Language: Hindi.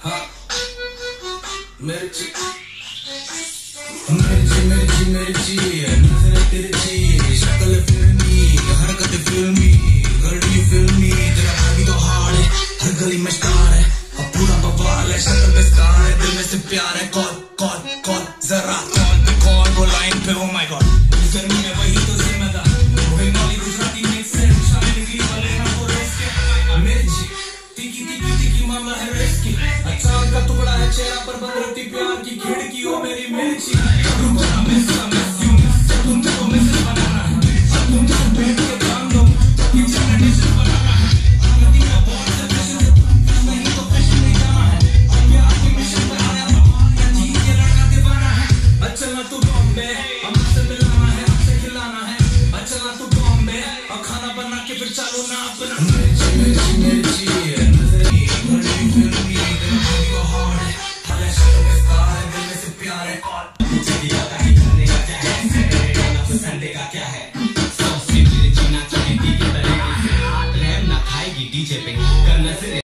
हाँ मिर्ची मिर्ची मिर्ची मिर्ची नजर तिरछी शक्ल फिल्मी हरकत फिल्मी गर्ल यू फिल्मी तेरा भाभी तो हार्ड है हर गली में स्टार है अब पूरा बवाल है शक्ल पे स्टार है दिल में से प्यार है